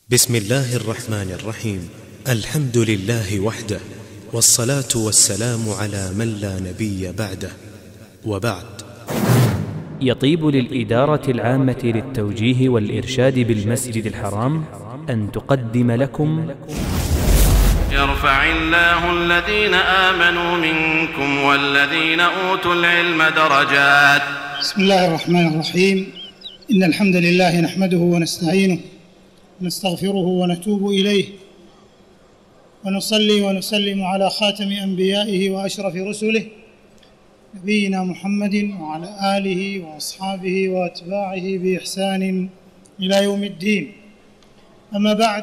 بسم الله الرحمن الرحيم. الحمد لله وحده، والصلاة والسلام على من لا نبي بعده، وبعد. يطيب للإدارة العامة للتوجيه والإرشاد بالمسجد الحرام أن تقدم لكم يرفع الله الذين آمنوا منكم والذين أوتوا العلم درجات. بسم الله الرحمن الرحيم. إن الحمد لله نحمده ونستعينه ونستغفره ونتوب إليه، ونصلي ونسلم على خاتم أنبيائه وأشرف رسله نبينا محمد وعلى آله وأصحابه وأتباعه بإحسان إلى يوم الدين. أما بعد،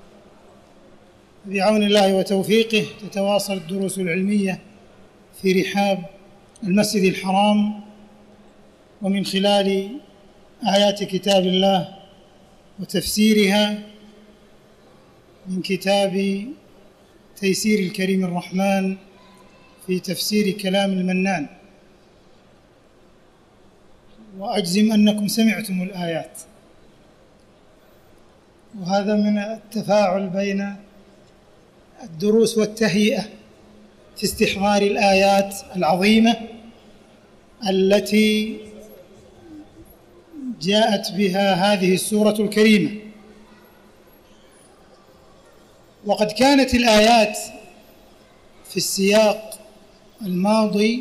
بعون الله وتوفيقه تتواصل الدروس العلمية في رحاب المسجد الحرام، ومن خلال آيات كتاب الله وتفسيرها من كتاب تيسير الكريم الرحمن في تفسير كلام المنان. وأجزم أنكم سمعتم الآيات، وهذا من التفاعل بين الدروس والتهيئة في استحضار الآيات العظيمة التي جاءت بها هذه السورة الكريمة. وقد كانت الآيات في السياق الماضي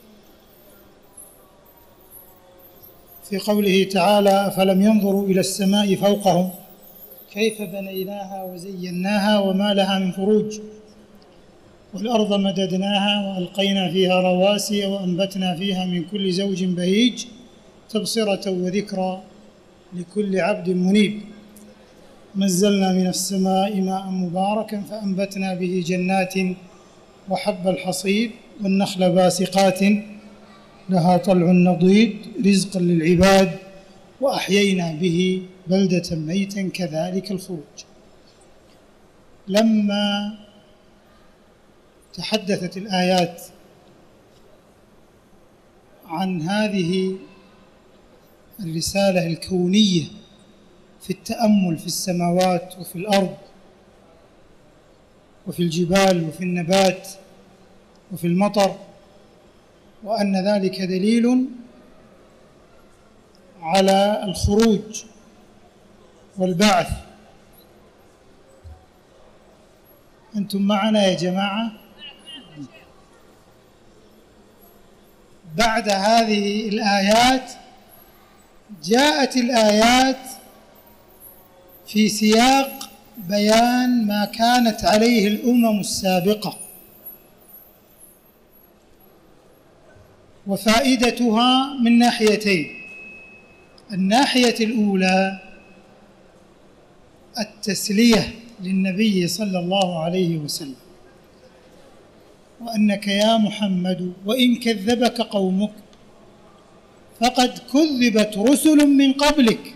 في قوله تعالى: أفلم ينظروا إلى السماء فوقهم كيف بنيناها وزيناها وما لها من فروج والأرض مددناها وألقينا فيها رواسي وأنبتنا فيها من كل زوج بهيج تبصرة وذكرى لكل عبد منيب. نزلنا من السماء ماء مباركا فأنبتنا به جنات وحب الحصيد والنخل باسقات لها طلع نضيد رزقا للعباد وأحيينا به بلدة ميتا كذلك الخروج. لما تحدثت الآيات عن هذه الرسالة الكونية في التأمل في السماوات وفي الأرض وفي الجبال وفي النبات وفي المطر، وأن ذلك دليل على الخروج والبعث. أنتم معنا يا جماعة؟ بعد هذه الآيات جاءت الآيات في سياق بيان ما كانت عليه الأمم السابقة وفائدتها من ناحيتين. الناحية الأولى التسلية للنبي صلى الله عليه وسلم، وأنك يا محمد وإن كذبك قومك فقد كذبت رسل من قبلك.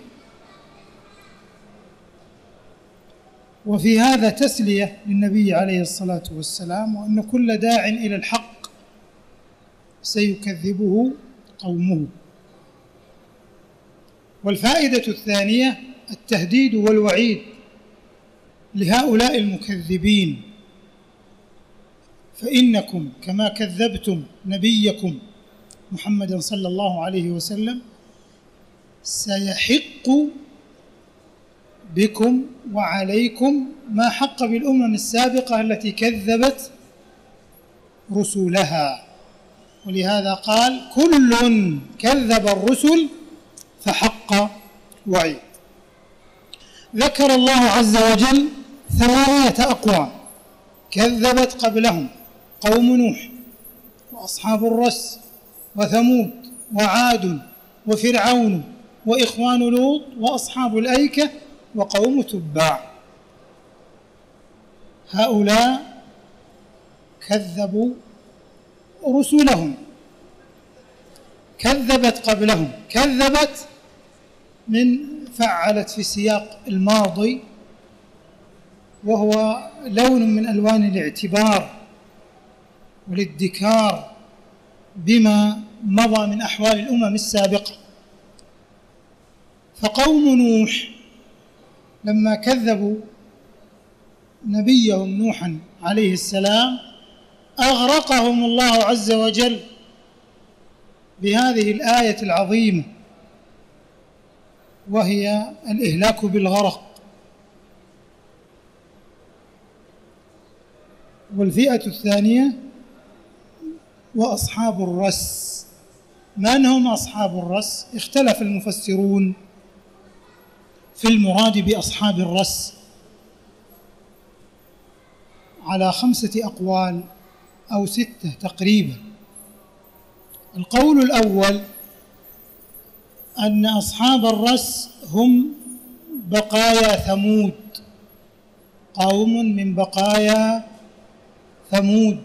وفي هذا تسلية للنبي عليه الصلاة والسلام، وأن كل داع إلى الحق سيكذبه قومه. والفائدة الثانية التهديد والوعيد لهؤلاء المكذبين، فإنكم كما كذبتم نبيكم محمدا صلى الله عليه وسلم سيحق بكم وعليكم ما حق بالأمم السابقة التي كذبت رسلها. ولهذا قال: كل كذب الرسل فحق وعيد. ذكر الله عز وجل 8 أقوام كذبت قبلهم: قوم نوح وأصحاب الرس وثمود وعاد وفرعون وإخوان لوط وأصحاب الأيكة وقوم تبع. هؤلاء كذبوا رسلهم، كذبت قبلهم. كذبت من فعلت في سياق الماضي، وهو لون من ألوان الاعتبار والادكار بما مضى من أحوال الأمم السابقة. فقوم نوح لما كذبوا نبيهم نوحا عليه السلام أغرقهم الله عز وجل بهذه الآية العظيمة، وهي الإهلاك بالغرق. والفئة الثانية وأصحاب الرس. من هم أصحاب الرس؟ اختلف المفسرون في المراد بأصحاب الرس على 5 أقوال أو 6 تقريبا. القول الأول أن أصحاب الرس هم بقايا ثمود، قوم من بقايا ثمود.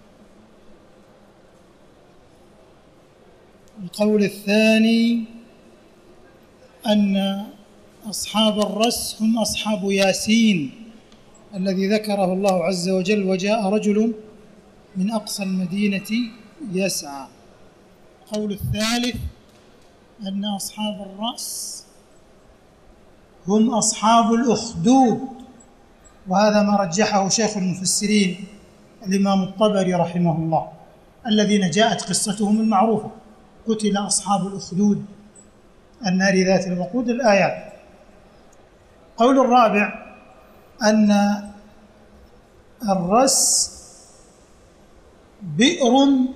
القول الثاني أن أصحاب الرس هم أصحاب ياسين الذي ذكره الله عز وجل: وجاء رجل من أقصى المدينة يسعى. القول الثالث أن أصحاب الرأس هم أصحاب الأخدود، وهذا ما رجحه شيخ المفسرين الإمام الطبري رحمه الله، الذين جاءت قصتهم المعروفة: قتل أصحاب الأخدود النار ذات الوقود، الآيات. القول الرابع أن الرس بئر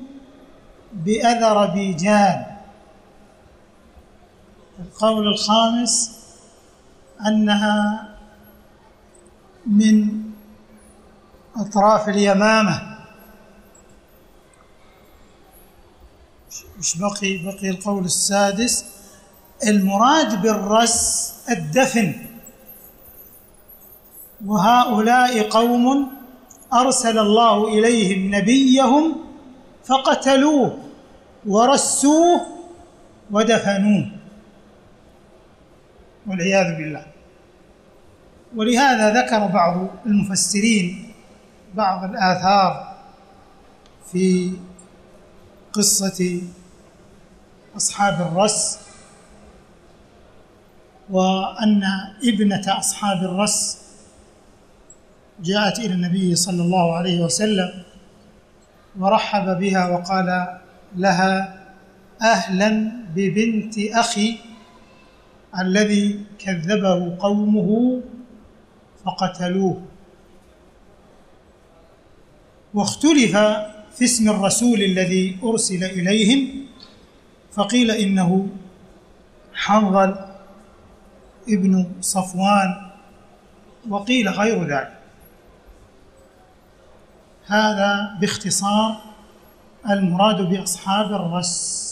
بأذربيجان. القول الخامس أنها من أطراف اليمامة. مش بقي القول السادس: المراد بالرس الدفن، وهؤلاء قوم أرسل الله إليهم نبيهم فقتلوه ورسوه ودفنوه والعياذ بالله. ولهذا ذكر بعض المفسرين بعض الآثار في قصة أصحاب الرس، وأن ابنة أصحاب الرس جاءت إلى النبي صلى الله عليه وسلم ورحب بها وقال لها: أهلا ببنت أخي الذي كذبه قومه فقتلوه. واختلف في اسم الرسول الذي أرسل إليهم، فقيل إنه حنظل ابن صفوان، وقيل غير ذلك. هذا باختصار المراد بأصحاب الرس.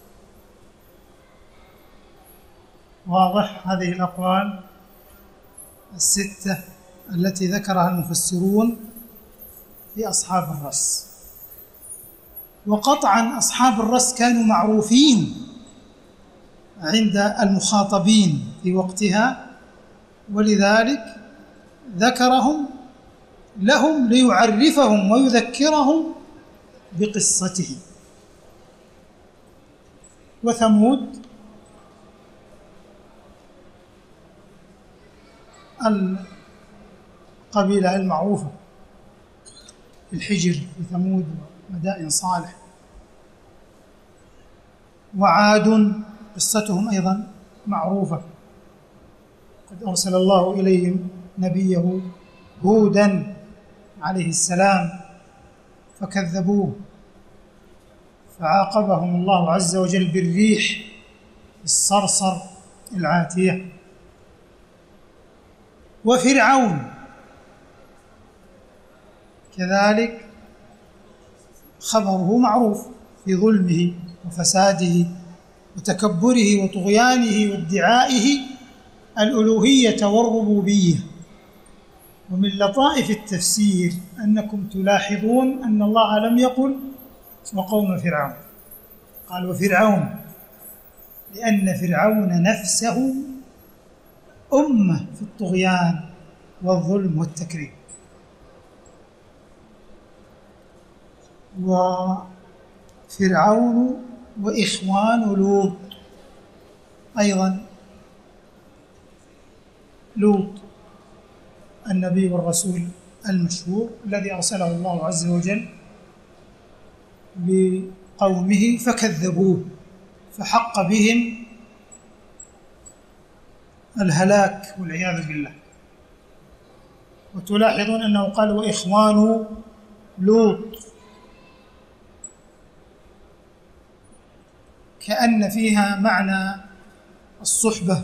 واضح هذه الأقوال 6 التي ذكرها المفسرون في أصحاب الرس. وقطعا أصحاب الرس كانوا معروفين عند المخاطبين في وقتها، ولذلك ذكرهم لهم ليعرفهم ويذكرهم بقصته. وثمود القبيلة المعروفة الحجر في ثمود ومدائن صالح. وعاد قصتهم أيضا معروفة: قد أرسل الله إليهم نبيه هودا عليه السلام فكذبوه فعاقبهم الله عز وجل بالريح الصرصر العاتية. وفرعون كذلك خبره معروف في ظلمه وفساده وتكبره وطغيانه وادعائه الألوهية والربوبية. ومن لطائف التفسير أنكم تلاحظون أن الله لم يقل وقوم فرعون، قال وفرعون، لأن فرعون نفسه أمة في الطغيان والظلم والتكريم. وفرعون وإخوان لوط أيضا لوط النبي والرسول المشهور الذي أرسله الله عز وجل بقومه فكذبوه فحق بهم الهلاك والعياذ بالله. وتلاحظون أنه قال وإخوان لوط، كأن فيها معنى الصحبة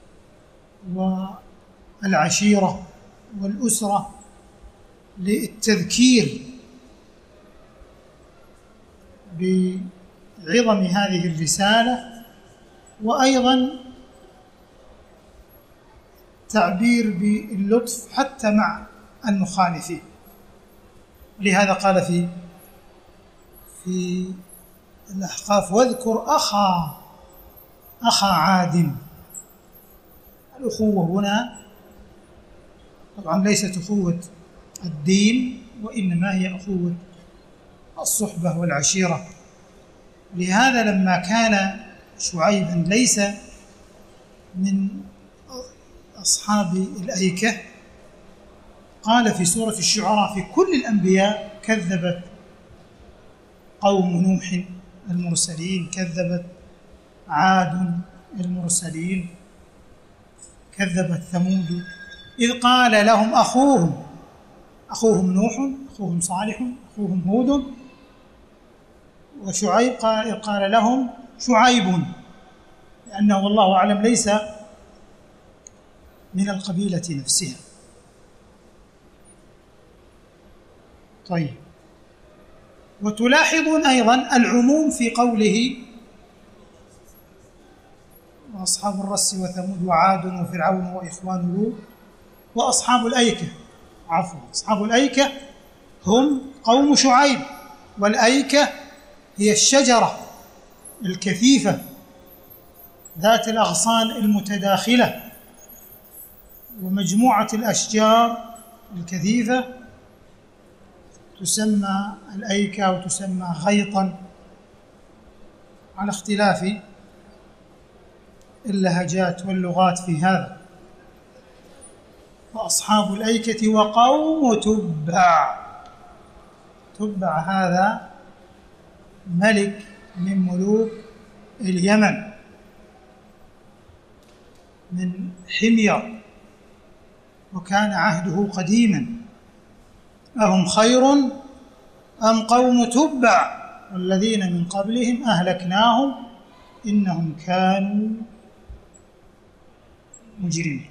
والعشيرة والأسرة للتذكير بعظم هذه الرسالة، وأيضا تعبير باللطف حتى مع المخالفين. لهذا قال في الأحقاف واذكر أخا عاد. الأخوة هنا طبعا ليست أخوة الدين، وإنما هي أخوة الصحبة والعشيرة. لهذا لما كان شعيبا ليس من أصحاب الأيكة، قال في سورة الشعراء في كل الأنبياء كذبت قوم نوح المرسلين، كذبت عاد المرسلين، كذبت ثمود، إذ قال لهم أخوهم نوح، أخوهم صالح، أخوهم هود، وشعيب قال لهم شعيب، لأنه والله أعلم ليس من القبيلة نفسها. طيب، وتلاحظون أيضا العموم في قوله وأصحاب الرس وثمود وعاد وفرعون وإخوان لوط وأصحاب الأيكة. أصحاب الأيكة هم قوم شعيب، والأيكة هي الشجرة الكثيفة ذات الأغصان المتداخلة، ومجموعة الأشجار الكثيفة تسمى الأيكة وتسمى غيطا على اختلاف اللهجات واللغات في هذا. وأصحاب الأيكة وقوم تبع هذا ملك من ملوك اليمن من حمير، وكان عهده قديما. أهم خير أم قوم تبع والذين من قبلهم أهلكناهم إنهم كانوا مجرمين.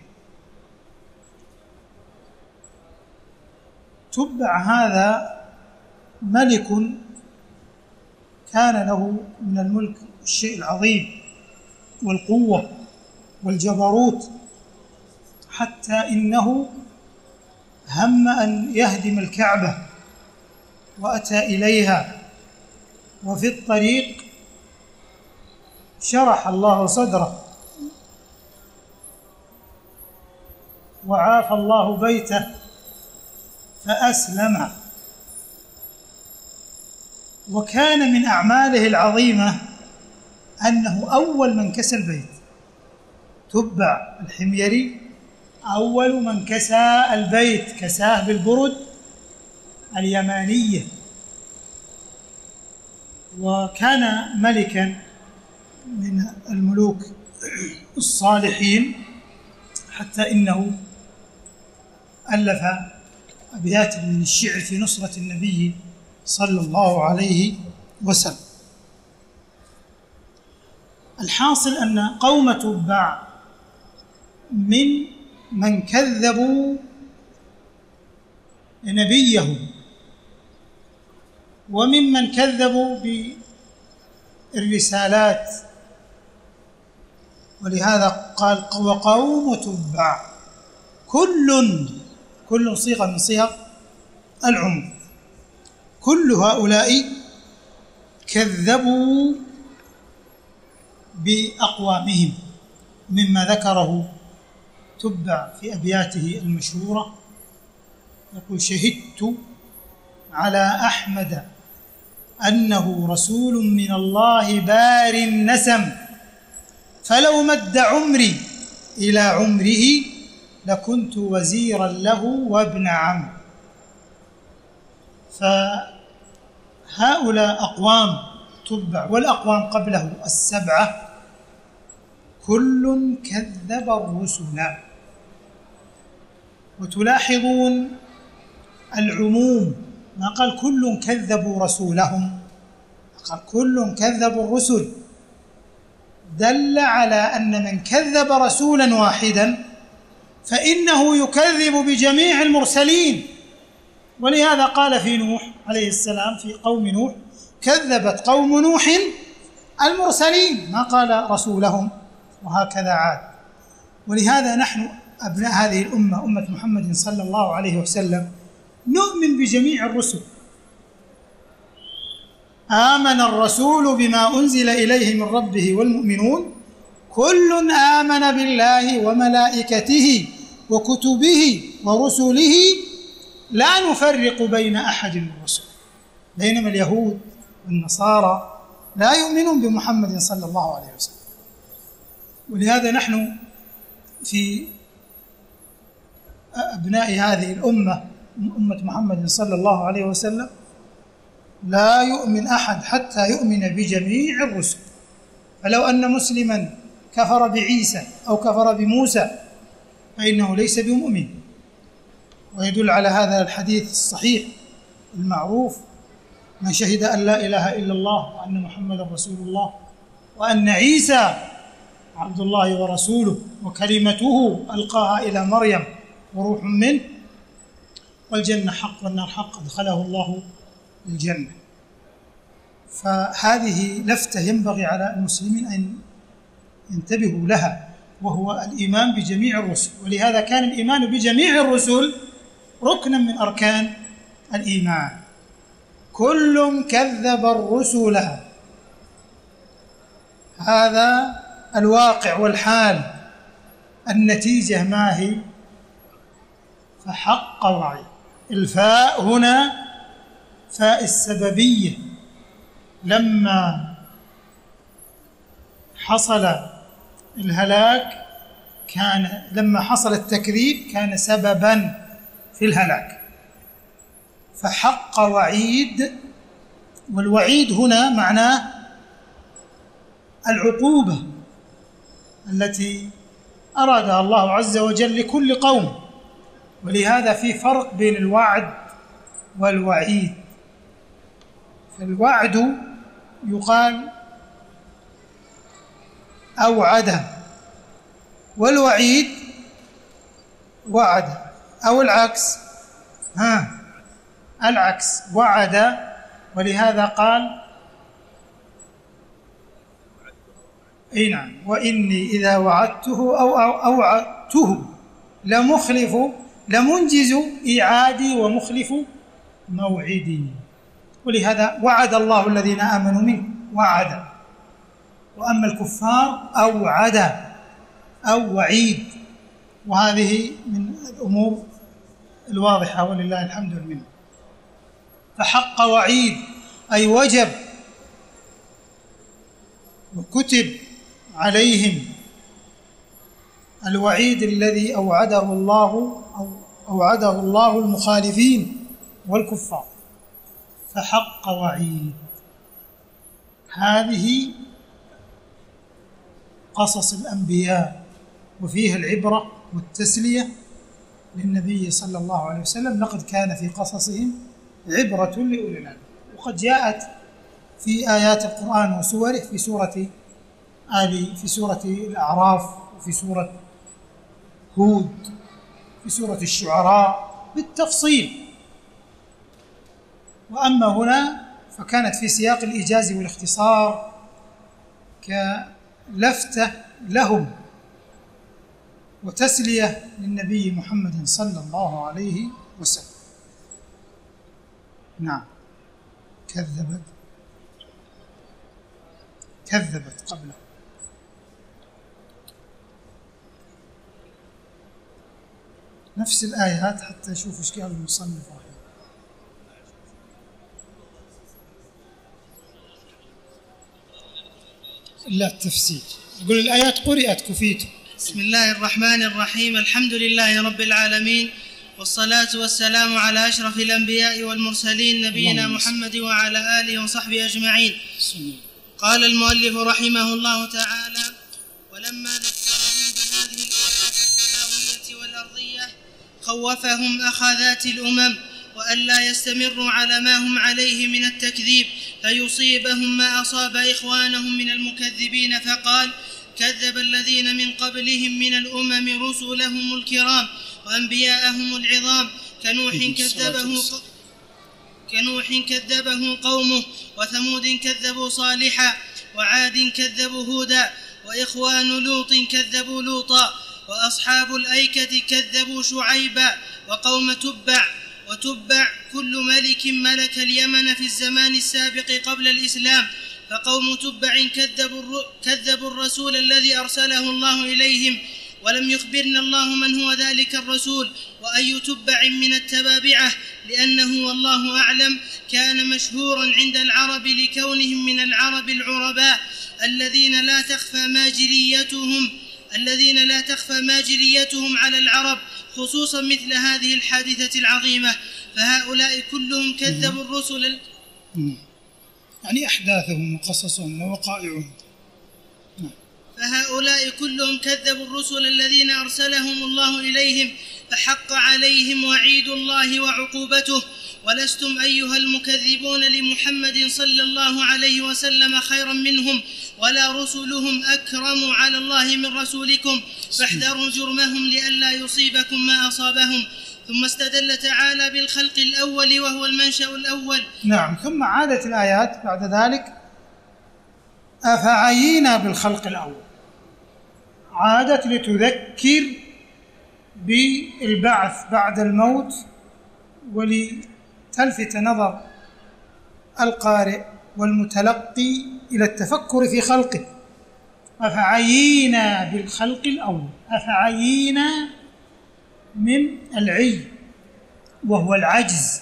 تبع هذا ملك كان له من الملك الشيء العظيم والقوة والجبروت، حتى إنه هم أن يهدم الكعبة وأتى إليها، وفي الطريق شرح الله صدره وعافى الله بيته فأسلم. وكان من أعماله العظيمة أنه أول من كسى البيت. تبع الحميري أول من كسى البيت، كساه بالبرد اليمانية، وكان ملكا من الملوك الصالحين، حتى إنه ألف أبيات من الشعر في نصرة النبي صلى الله عليه وسلم. الحاصل أن قوم تبع من كذبوا نبيهم، وممن كذبوا بالرسالات، ولهذا قال وقوم تبع. كل صيغة من صيغ العموم. كل هؤلاء كذبوا بأقوامهم، مما ذكره تبع في أبياته المشهورة، يقول شهدت على أحمد أنه رسول من الله بار النسم، فلو مد عمري إلى عمره لكنت وزيرا له وابن عم. فهؤلاء أقوام تبع، والأقوام قبله السبعة كل كذب الرسل. وتلاحظون العموم، ما قال كل كذبوا رسولهم، قال كل كذبوا الرسل، دل على أن من كذب رسولا واحدا فإنه يكذب بجميع المرسلين. ولهذا قال في نوح عليه السلام في قوم نوح: كذبت قوم نوح المرسلين، ما قال رسولهم. وهكذا عاد. ولهذا نحن أبناء هذه الأمة، أمة محمد صلى الله عليه وسلم، نؤمن بجميع الرسل. آمن الرسول بما أنزل إليه من ربه والمؤمنون كل آمن بالله وملائكته وكتبه ورسله لا نفرق بين أحد من الرسل. بينما اليهود والنصارى لا يؤمنون بمحمد صلى الله عليه وسلم. ولهذا نحن في أبناء هذه الأمة، أمة محمد صلى الله عليه وسلم، لا يؤمن أحد حتى يؤمن بجميع الرسل. فلو أن مسلما كفر بعيسى أو كفر بموسى فإنه ليس بمؤمن. ويدل على هذا الحديث الصحيح المعروف: من شهد أن لا إله إلا الله وأن محمد رسول الله وأن عيسى عبد الله ورسوله وكلمته ألقاها إلى مريم وروح منه والجنة حق والنار حق أدخله الله الجنة. فهذه لفتة ينبغي على المسلمين أن ينتبهوا لها، وهو الإيمان بجميع الرسل. ولهذا كان الإيمان بجميع الرسل ركنا من أركان الإيمان. كل كذب الرسل، هذا الواقع والحال. النتيجة ما هي؟ فحق وعيد. الفاء هنا فاء السببية، لما حصل الهلاك لما حصل التكذيب كان سببا في الهلاك. فحق وعيد، والوعيد هنا معناه العقوبة التي أرادها الله عز وجل لكل قوم. ولهذا في فرق بين الوعد والوعيد. فالوعد يقال أوعد، والوعيد وعد، أو العكس، العكس وعد. ولهذا قال نعم: وإني إذا وعدته أو أوعدته لمنجز إيعادي ومخلف موعدي. ولهذا وعد الله الذين آمنوا منه وعد، وأما الكفار أوعد أو وعيد. وهذه من الأمور الواضحة ولله الحمد والمنة. فحق وعيد أي وجب وكتب عليهم الوعيد الذي أوعده الله المخالفين والكفار. فحق وعيد. هذه قصص الأنبياء، وفيها العبرة والتسلية للنبي صلى الله عليه وسلم: لقد كان في قصصهم عبرة لأولي الألباب. وقد جاءت في آيات القرآن وسوره في سورة الأعراف، وفي سورة هود، في سورة الشعراء بالتفصيل. وأما هنا فكانت في سياق الإيجاز والاختصار كلفتة لهم وتسلية للنبي محمد صلى الله عليه وسلم. نعم. كذبت قبله. نفس الآيات حتى يشوف إيش قال المصنف رحمه. لا التفسير، يقول الآيات قرئت كفيته. بسم الله الرحمن الرحيم. الحمد لله رب العالمين، والصلاة والسلام على أشرف الأنبياء والمرسلين نبينا محمد وعلى آله وصحبه أجمعين. قال المؤلف رحمه الله تعالى: ولما ذكرهم بهذه الآفات السماوية والأرضية خوفهم أخذات الأمم وألا يستمروا على ما هم عليه من التكذيب فيصيبهم ما أصاب إخوانهم من المكذبين، فقال: كذب الذين من قبلهم من الأمم رسلهم الكرام وأنبياءهم العظام كنوح كذبه قومه، وثمود كذبوا صالحا، وعاد كذبوا هودا، وإخوان لوط كذبوا لوطا، وأصحاب الأيكة كذبوا شعيبا، وقوم وتبع كل ملك ملك اليمن في الزمان السابق قبل الإسلام، فقوم تبع كذبوا الرسول الذي أرسله الله إليهم، ولم يخبرنا الله من هو ذلك الرسول وأي تبع من التبابعة، لأنه والله أعلم كان مشهورا عند العرب لكونهم من العرب العرباء الذين لا تخفى ماجريتهم على العرب، خصوصا مثل هذه الحادثة العظيمة. فهؤلاء كلهم كذبوا الرسل، يعني أحداثهم وقصصهم ووقائعهم. فهؤلاء كلهم كذبوا الرسل الذين أرسلهم الله إليهم، فحق عليهم وعيد الله وعقوبته. ولستم أيها المكذبون لمحمد صلى الله عليه وسلم خيرا منهم، ولا رسلهم أكرم على الله من رسولكم، فاحذروا جرمهم لئلا يصيبكم ما أصابهم. ثم استدل تعالى بالخلق الأول وهو المنشأ الأول. نعم. ثم عادت الآيات بعد ذلك: أفعينا بالخلق الأول. عادت لتذكر بالبعث بعد الموت، ولتلفت نظر القارئ والمتلقي إلى التفكر في خلقه. أفعينا بالخلق الأول. أفعينا من العي، وهو العجز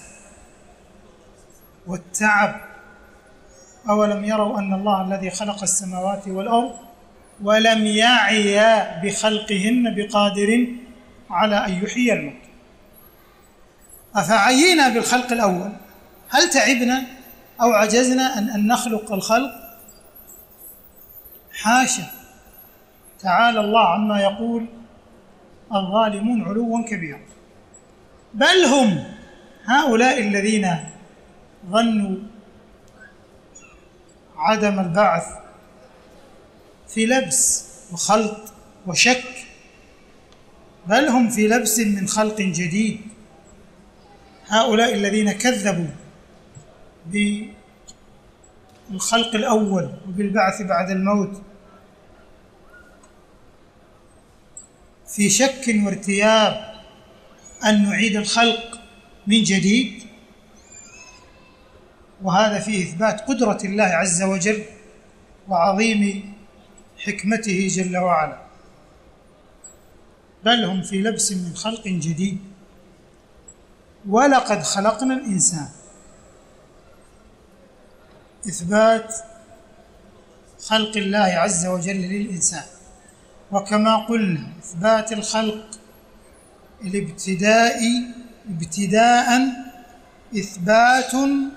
والتعب. أولم يروا أن الله الذي خلق السماوات والأرض ولم يعي بخلقهن بقادر على أن يحيي الموت. أفعينا بالخلق الأول، هل تعبنا أو عجزنا أن نخلق الخلق؟ حاشا، تعالى الله عما يقول الظالمون علوا كبيرا. بل هم هؤلاء الذين ظنوا عدم البعث في لبس وخلط وشك، بل هم في لبس من خلق جديد. هؤلاء الذين كذبوا بالخلق الأول وبالبعث بعد الموت في شك وارتياب أن نعيد الخلق من جديد، وهذا فيه إثبات قدرة الله عز وجل وعظيم حكمته جل وعلا. بل هم في لبس من خلق جديد. ولقد خلقنا الإنسان، إثبات خلق الله عز وجل للإنسان، وكما قلنا إثبات الخلق ابتداء إثبات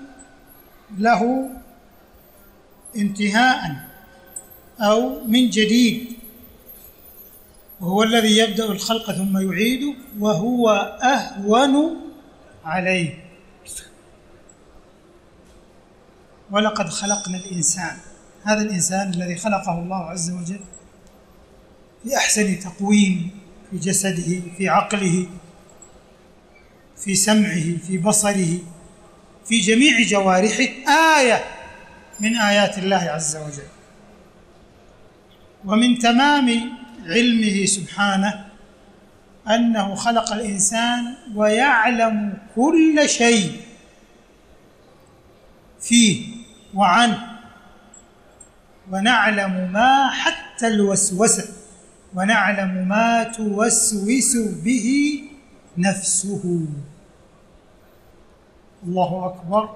له انتهاء أو من جديد، وهو الذي يبدأ الخلق ثم يعيده، وهو أهون عليه. ولقد خلقنا الإنسان، هذا الإنسان الذي خلقه الله عز وجل في أحسن تقويم، في جسده، في عقله، في سمعه، في بصره، في جميع جوارحه، آية من آيات الله عز وجل. ومن تمام علمه سبحانه أنه خلق الإنسان ويعلم كل شيء فيه وعنه، ونعلم ما حتى الوسوسة، ونعلم ما توسوس به نفسه. الله أكبر.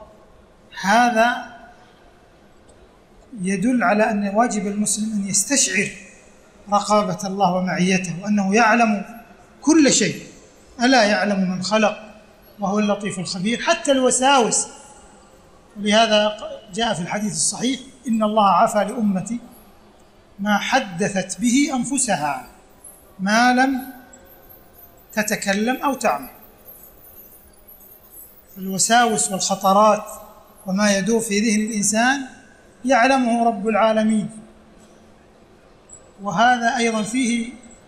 هذا يدل على أن واجب المسلم أن يستشعر رقابة الله ومعيته، وأنه يعلم كل شيء. ألا يعلم من خلق وهو اللطيف الخبير، حتى الوساوس. ولهذا جاء في الحديث الصحيح: إن الله عفى لأمتي ما حدثت به أنفسها ما لم تتكلم أو تعمل. الوساوس والخطرات وما يدور في ذهن الإنسان يعلمه رب العالمين. وهذا أيضا فيه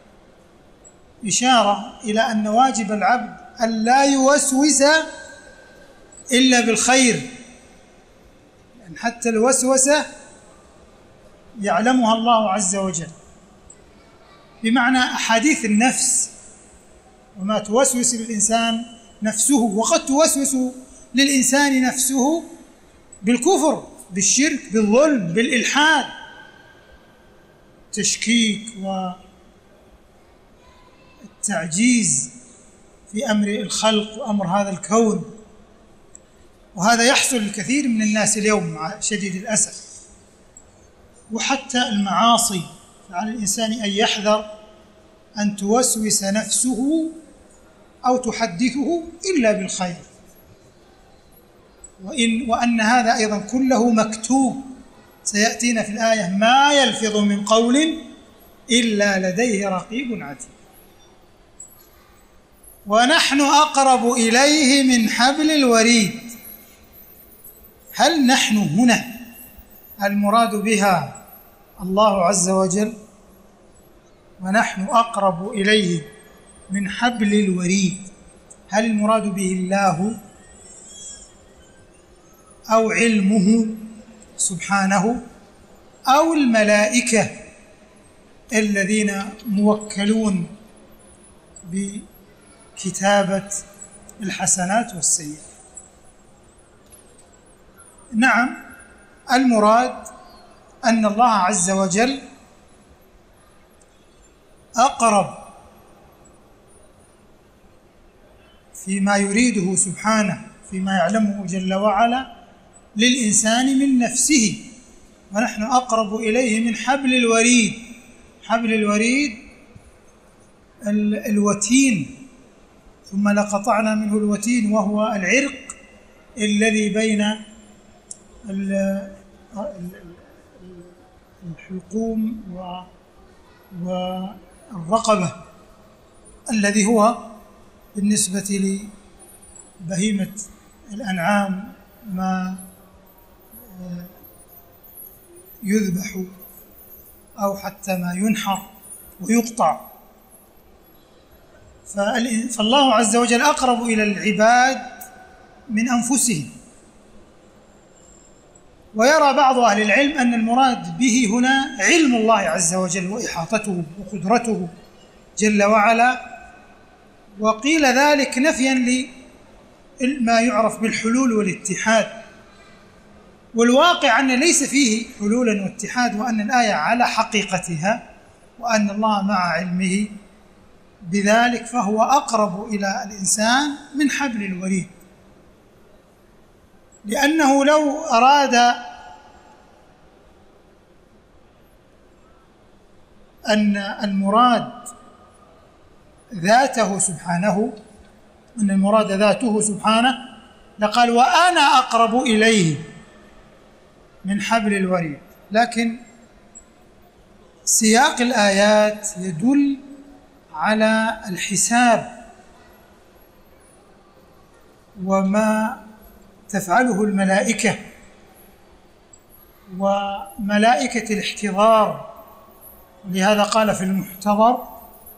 إشارة إلى أن واجب العبد أن لا يوسوس إلا بالخير، لأن حتى الوسوسة يعلمها الله عز وجل، بمعنى أحاديث النفس وما توسوس للإنسان نفسه. وقد توسوس للإنسان نفسه بالكفر، بالشرك، بالظلم، بالإلحاد، التشكيك والتعجيز في أمر الخلق وأمر هذا الكون. وهذا يحصل للكثير من الناس اليوم مع شديد الأسف. وحتى المعاصي، فعلى الإنسان أن يحذر أن توسوس نفسه أو تحدثه إلا بالخير، وأن هذا أيضا كله مكتوب. سيأتينا في الآية: ما يلفظ من قول إلا لديه رقيب عتيد. ونحن أقرب إليه من حبل الوريد. هل نحن هنا المراد بها الله عز وجل؟ ونحن أقرب إليه من حبل الوريد، هل المراد به الله أو علمه سبحانه أو الملائكة الذين موكلون بكتابة الحسنات والسيئات؟ نعم، المراد أن الله عز وجل أقرب فيما يريده سبحانه، فيما يعلمه جل وعلا للإنسان من نفسه. ونحن أقرب إليه من حبل الوريد. حبل الوريد الوتين، ثم لقطعنا منه الوتين، وهو العرق الذي بين الحلقوم والرقبة، الذي هو بالنسبة لبهيمة الأنعام ما يذبح أو حتى ما ينحر ويقطع. فالله عز وجل أقرب إلى العباد من أنفسهم. ويرى بعض أهل العلم أن المراد به هنا علم الله عز وجل وإحاطته وقدرته جل وعلا، وقيل ذلك نفيا لما يعرف بالحلول والاتحاد. والواقع أن ليس فيه حلولا واتحاد، وأن الآية على حقيقتها، وأن الله مع علمه بذلك، فهو أقرب إلى الإنسان من حبل الوريد. لأنه لو أراد أن المراد ذاته سبحانه، أن المراد ذاته سبحانه، لقال: وأنا أقرب إليه من حبل الوريد. لكن سياق الآيات يدل على الحساب وما تفعله الملائكة وملائكة الاحتضار. لهذا قال في المحتضر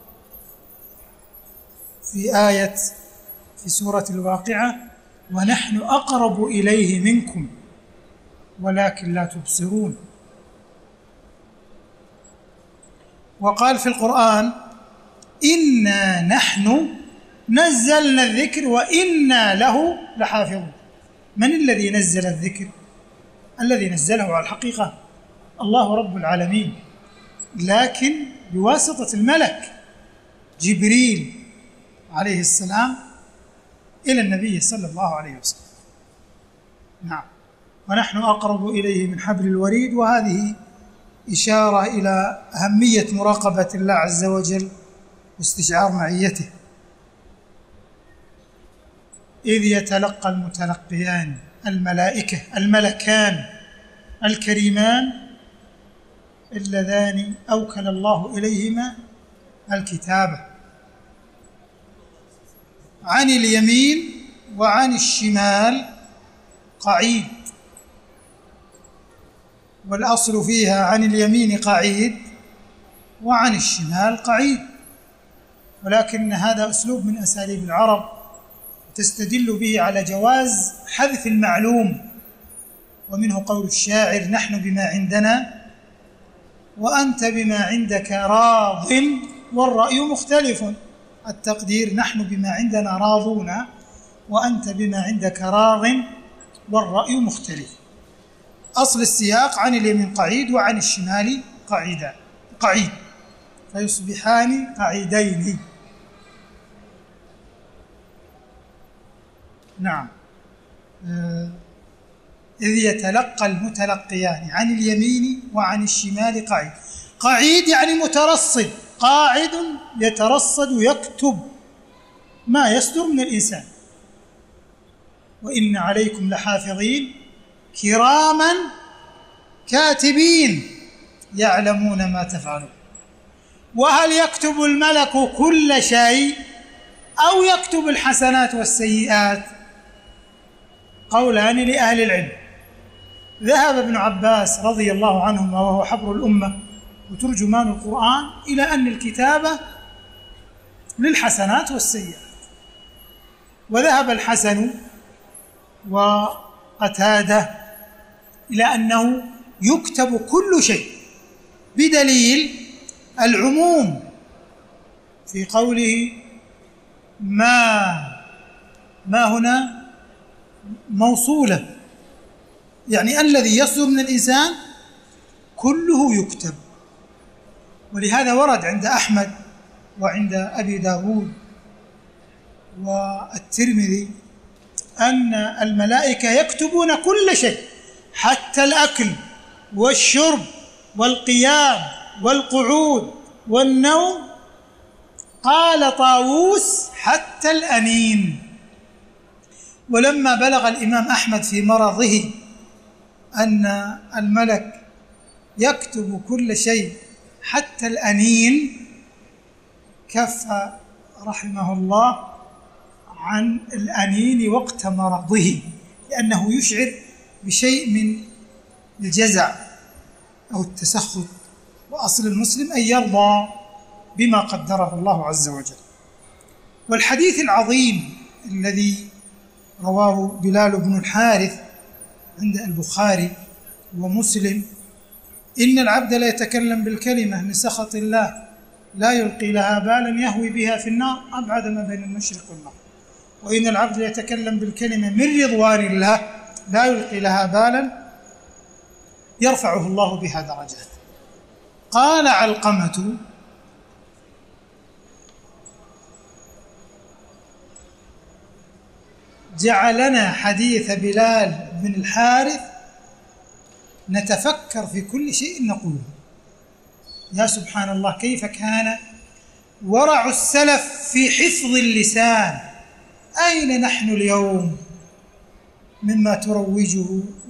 في آية في سورة الواقعة: ونحن أقرب إليه منكم ولكن لا تبصرون. وقال في القرآن: إنا نحن نزلنا الذكر وإنا له لحافظون. من الذي نزل الذكر؟ الذي نزله على الحقيقة الله رب العالمين، لكن بواسطة الملك جبريل عليه السلام إلى النبي صلى الله عليه وسلم. نعم، ونحن أقرب إليه من حبل الوريد. وهذه إشارة إلى أهمية مراقبة الله عز وجل واستشعار معيته. إذ يتلقى المتلقيان الملكان الكريمان اللذان أوكل الله إليهما الكتابة عن اليمين وعن الشمال قعيد، والأصل فيها عن اليمين قعيد وعن الشمال قعيد، ولكن هذا أسلوب من أساليب العرب تستدل به على جواز حذف المعلوم، ومنه قول الشاعر: نحن بما عندنا وأنت بما عندك راض والرأي مختلف. التقدير: نحن بما عندنا راضون وأنت بما عندك راض والرأي مختلف. أصل السياق عن اليمين قعيد وعن الشمال قعيد، فيصبحان قعيدين. نعم. إذ يتلقى المتلقيان عن اليمين وعن الشمال قعيد. قعيد يعني مترصد، قاعد يترصد يكتب ما يصدر من الإنسان. وإن عليكم لحافظين كراما كاتبين يعلمون ما تفعلون. وهل يكتب الملك كل شيء أو يكتب الحسنات والسيئات؟ قولان لأهل العلم. ذهب ابن عباس رضي الله عنهما وهو حبر الأمة وترجمان القرآن إلى أن الكتابة للحسنات والسيئات، وذهب الحسن وقتادة إلى أنه يكتب كل شيء، بدليل العموم في قوله ما هنا موصولة، يعني الذي يصدر من الإنسان كله يكتب. ولهذا ورد عند أحمد وعند أبي داود والترمذي أن الملائكة يكتبون كل شيء، حتى الأكل والشرب والقيام والقعود والنوم. قال طاووس: حتى الأنين. ولما بلغ الإمام أحمد في مرضه أن الملك يكتب كل شيء حتى الأنين، كف رحمه الله عن الأنين وقت مرضه، لأنه يشعر بشيء من الجزع أو التسخط، وأصل المسلم أن يرضى بما قدره الله عز وجل. والحديث العظيم الذي رواه بلال بن الحارث عند البخاري ومسلم: إن العبد لا يتكلم بالكلمة من سخط الله لا يلقي لها بالا يهوي بها في النار أبعد ما بين المشرق والمغرب، وإن العبد لا يتكلم بالكلمة من رضوان الله لا يلقي لها بالا يرفعه الله بها درجات. قال علقمة: جعلنا حديث بلال بن الحارث نتفكر في كل شيء نقوله. يا سبحان الله، كيف كان ورع السلف في حفظ اللسان! أين نحن اليوم مما تروجه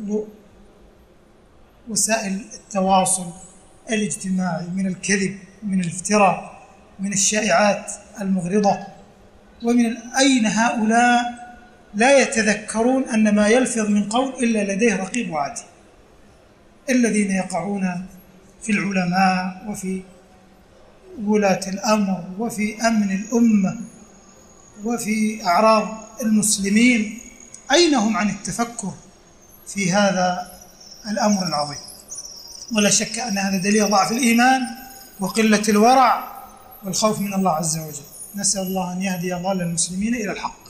وسائل التواصل الاجتماعي من الكذب، من الافتراء، من الشائعات المغرضة، ومن أين هؤلاء لا يتذكرون أن ما يلفظ من قول إلا لديه رقيب وعتيد؟ الذين يقعون في العلماء وفي ولاة الأمر وفي أمن الأمة وفي أعراض المسلمين، أين هم عن التفكر في هذا الأمر العظيم؟ ولا شك أن هذا دليل ضعف الإيمان وقلة الورع والخوف من الله عز وجل. نسأل الله أن يهدي ضال المسلمين إلى الحق.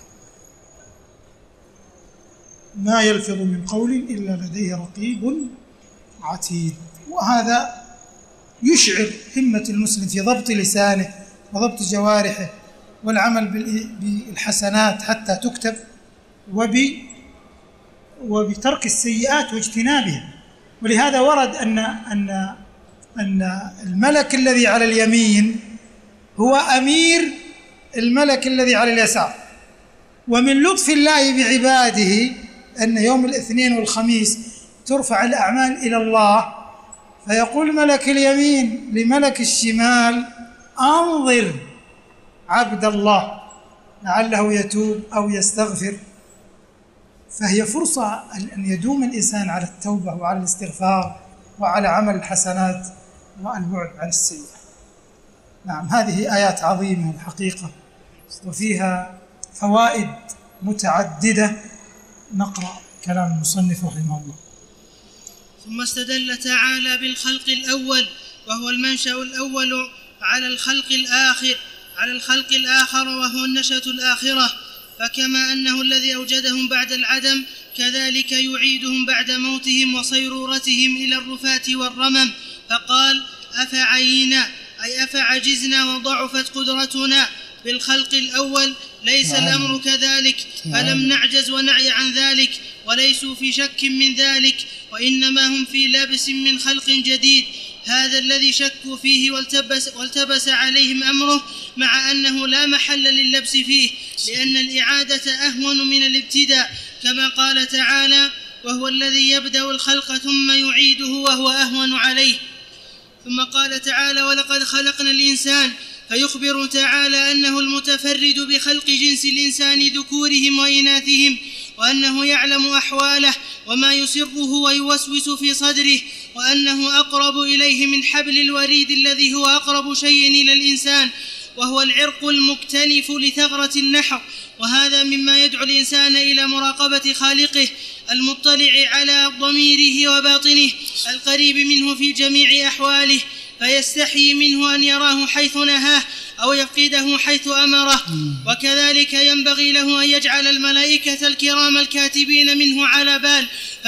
ما يلفظ من قول إلا لديه رقيب عتيد. وهذا يشعر همة المسلم في ضبط لسانه وضبط جوارحه والعمل بالحسنات حتى تكتب، وبترك السيئات واجتنابها. ولهذا ورد أن أن الملك الذي على اليمين هو أمير الملك الذي على اليسار. ومن لطف الله بعباده أن يوم الاثنين والخميس ترفع الأعمال إلى الله، فيقول ملك اليمين لملك الشمال: أنظر عبد الله لعله يتوب أو يستغفر. فهي فرصة أن يدوم الإنسان على التوبة وعلى الاستغفار وعلى عمل الحسنات والبعد عن السيئة. نعم، هذه آيات عظيمة الحقيقة وفيها فوائد متعددة. نقرأ كلام المصنف رحمه الله. ثم استدل تعالى بالخلق الأول وهو المنشأ الأول على الخلق الآخر وهو النشأة الآخرة، فكما أنه الذي أوجدهم بعد العدم كذلك يعيدهم بعد موتهم وصيرورتهم إلى الرفات والرمم. فقال: أفعينا أي أفعجزنا وضعفت قدرتنا بالخلق الأول، ليس الأمر كذلك، فلم نعجز ونعي عن ذلك، وليسوا في شك من ذلك، وإنما هم في لبس من خلق جديد، هذا الذي شكوا فيه والتبس عليهم أمره، مع أنه لا محل لللبس فيه، لأن الإعادة أهون من الابتداء، كما قال تعالى: وهو الذي يبدأ الخلق ثم يعيده وهو أهون عليه. ثم قال تعالى: ولقد خلقنا الإنسان، فيخبر تعالى أنه المتفرد بخلق جنس الإنسان ذكورهم وإناثهم، وأنه يعلم أحواله وما يسره ويوسوس في صدره، وأنه أقرب إليه من حبل الوريد الذي هو أقرب شيء إلى الإنسان، وهو العرق المكتنف لثغرة النحر. وهذا مما يدعو الإنسان إلى مراقبة خالقه المطلع على ضميره وباطنه القريب منه في جميع أحواله، فيستحي منه أن يراه حيث نهاه أو يفقده حيث أمره. وكذلك ينبغي له أن يجعل الملائكة الكرام الكاتبين منه على بال،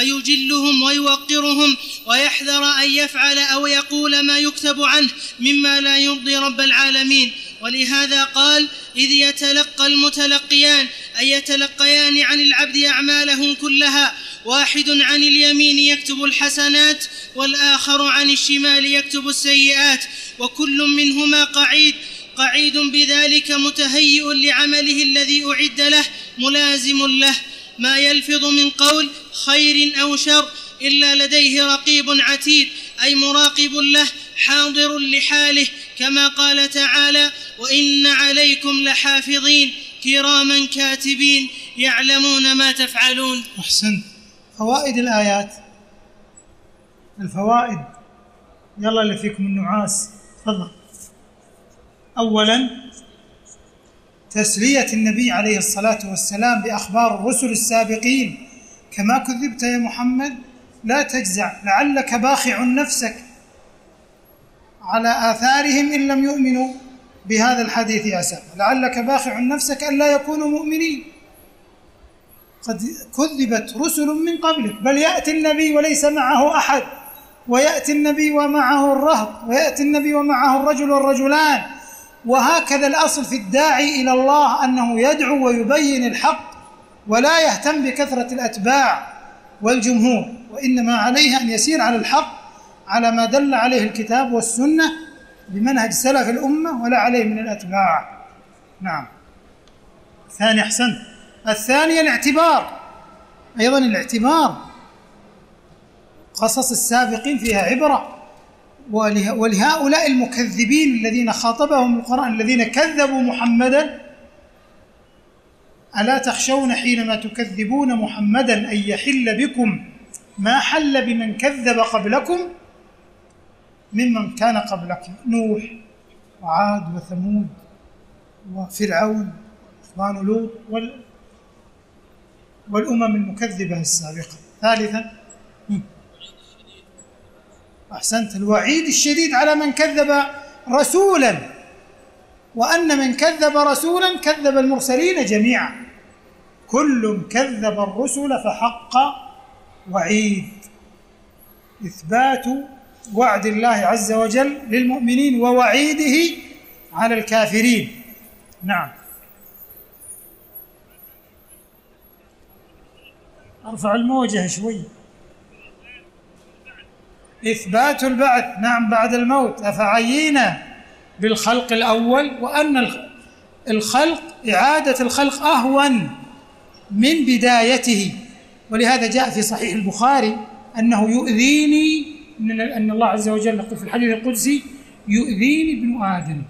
فيجلهم ويوقرهم، ويحذر أن يفعل أو يقول ما يكتب عنه مما لا يرضي رب العالمين. ولهذا قال: إذ يتلقى المتلقيان، أي يتلقيان عن العبد أعماله كلها، واحد عن اليمين يكتب الحسنات، والآخر عن الشمال يكتب السيئات، وكل منهما قعيد بذلك متهيئ لعمله الذي أعد له ملازم له، ما يلفظ من قول خير أو شر إلا لديه رقيب عتيد، أي مراقب له حاضر لحاله، كما قال تعالى: وإن عليكم لحافظين كراما كاتبين يعلمون ما تفعلون. أحسن. فوائد الآيات، الفوائد، يلا اللي فيكم النعاس تفضل. أولا، تسلية النبي عليه الصلاة والسلام بأخبار الرسل السابقين: كما كذبت يا محمد لا تجزع، لعلك باخع نفسك على آثارهم إن لم يؤمنوا بهذا الحديث أسفا، لعلك باخع نفسك أن لا يكونوا مؤمنين، قد كذبت رسل من قبلك، بل يأتي النبي وليس معه أحد، ويأتي النبي ومعه الرهط، ويأتي النبي ومعه الرجل والرجلان. وهكذا الأصل في الداعي إلى الله أنه يدعو ويبين الحق، ولا يهتم بكثرة الأتباع والجمهور، وإنما عليه أن يسير على الحق على ما دل عليه الكتاب والسنة بمنهج سلف الأمة، ولا عليه من الأتباع. نعم. ثاني، أحسن. الثانية الاعتبار، أيضا الاعتبار، قصص السابقين فيها عبرة، ولهؤلاء المكذبين الذين خاطبهم القرآن الذين كذبوا محمدا: ألا تخشون حينما تكذبون محمدا أن يحل بكم ما حل بمن كذب قبلكم ممن كان قبلكم، نوح وعاد وثمود وفرعون وإخوان لوط والأمم المكذبة السابقة. ثالثا، أحسنت، الوعيد الشديد على من كذب رسولا، وأن من كذب رسولا كذب المرسلين جميعا، كل كذب الرسل فحق وعيد، إثبات وعد الله عز وجل للمؤمنين ووعيده على الكافرين. نعم. ارفع الموجة شوي. إثبات البعث، نعم، بعد الموت. أفعينا بالخلق الأول، وأن الخلق، إعادة الخلق أهون من بدايته. ولهذا جاء في صحيح البخاري أنه يؤذيني، أن الله عز وجل يقول في الحديث القدسي: يؤذيني ابن آدم.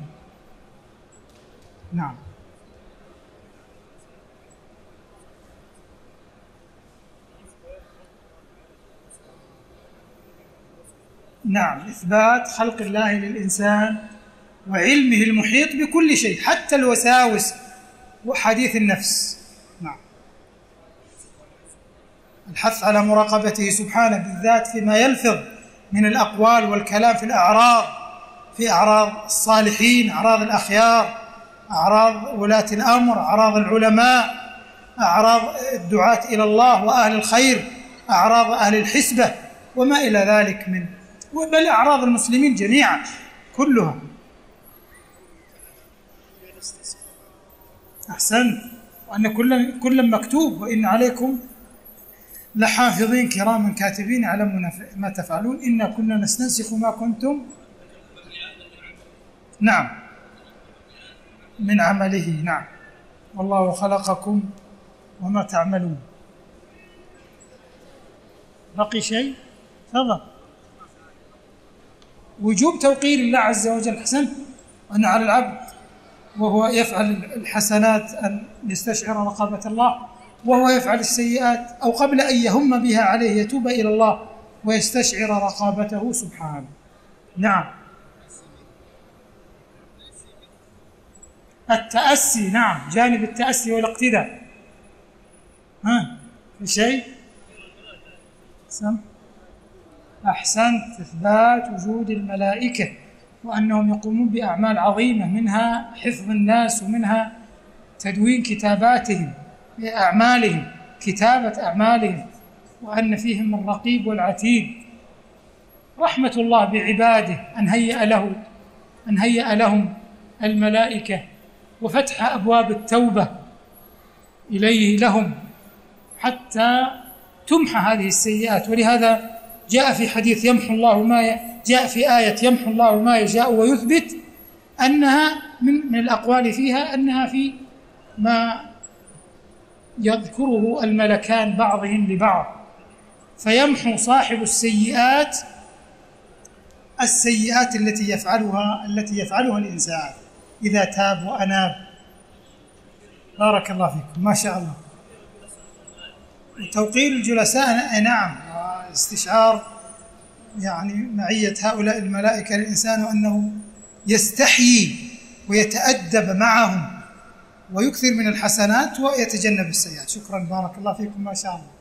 نعم. نعم، إثبات خلق الله للإنسان وعلمه المحيط بكل شيء، حتى الوساوس وحديث النفس. نعم. الحث على مراقبته سبحانه، بالذات فيما يلفظ من الأقوال والكلام في الأعراض، في أعراض الصالحين، أعراض الأخيار، أعراض ولاة الأمر، أعراض العلماء، أعراض الدعاة إلى الله وأهل الخير، أعراض أهل الحسبة وما إلى ذلك من، بل أعراض المسلمين جميعا كلها. أحسنت. وأن كل مكتوب: وإن عليكم لحافظين كراما كاتبين يعلمون ما تفعلون إنا كنا نستنسخ ما كنتم، نعم، من عمله. نعم. والله خلقكم وما تعملون. بقي شيء؟ تفضل. وجوب توقير الله عز وجل. أحسنت. أن على العبد وهو يفعل الحسنات أن يستشعر رقابة الله، وهو يفعل السيئات أو قبل أن يهم بها عليه يتوب إلى الله ويستشعر رقابته سبحانه. نعم. التأسي، نعم، جانب التأسي والاقتداء. في شيء؟ أحسنت. إثبات وجود الملائكة وأنهم يقومون بأعمال عظيمة، منها حفظ الناس ومنها تدوين كتاباتهم، أعمالهم، كتابة أعمالهم، وأن فيهم الرقيب والعتيد. رحمة الله بعباده أن هيأ لهم الملائكة، وفتح أبواب التوبة إليه لهم حتى تمحى هذه السيئات. ولهذا جاء في حديث جاء في آية يمحو الله ما يشاء ويثبت، أنها من الأقوال فيها أنها في ما يذكره الملكان بعضهم لبعض، فيمحو صاحب السيئات التي يفعلها الإنسان إذا تاب وأناب. بارك الله فيكم، ما شاء الله. وتوقير الجلساء، نعم، استشعار يعني معية هؤلاء الملائكة للإنسان، وأنه يستحيي ويتأدب معهم ويكثر من الحسنات ويتجنب السيئات. شكرا، بارك الله فيكم، ما شاء الله.